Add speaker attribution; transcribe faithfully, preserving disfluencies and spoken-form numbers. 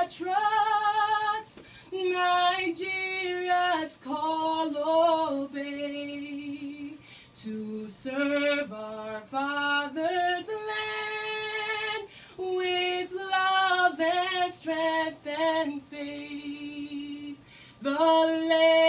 Speaker 1: patriots, Nigeria's call obey, to serve our father's land with love and strength and faith. The land